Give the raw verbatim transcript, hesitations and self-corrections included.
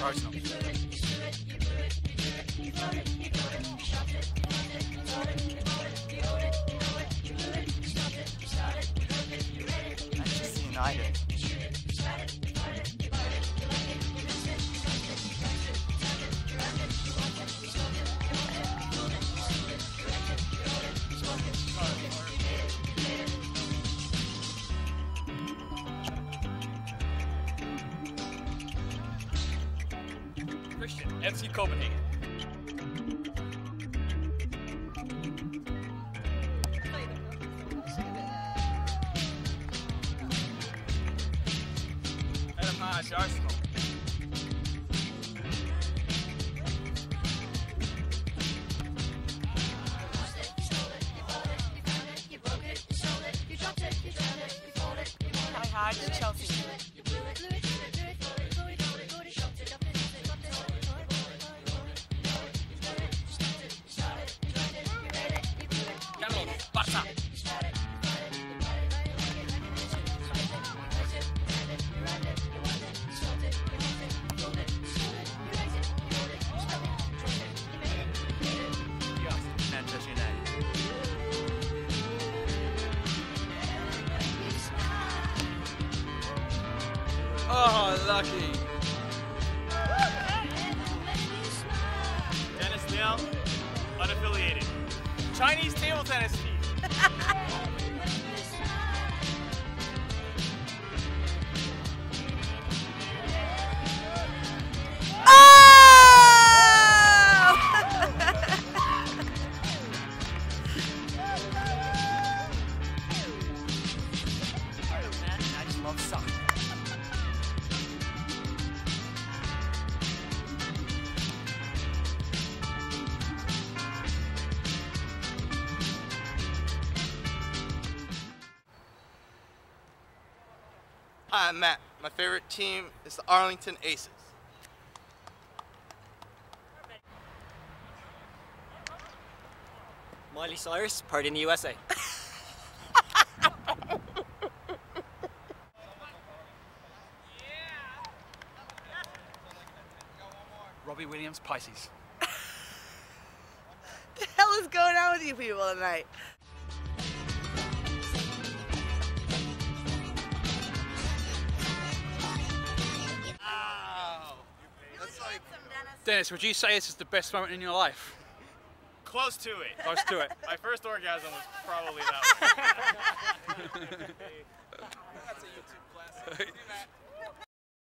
Arsenal. Manchester United. F C Copenhagen. Adam Haas, Arsenal. Hi, Hodge, Chelsea. Manchester United. Oh, lucky. Dennis Leung, unaffiliated. Chinese table tennis team. I just love soccer. Hi, I'm Matt. My favorite team is the Arlington Aces. Miley Cyrus, Party in the U S A. Robbie Williams, Pisces. The hell is going on with you people tonight? That's like Dennis, would you say this is the best moment in your life? Close to it. Close to it. My first orgasm was probably that one. that's a YouTube classic.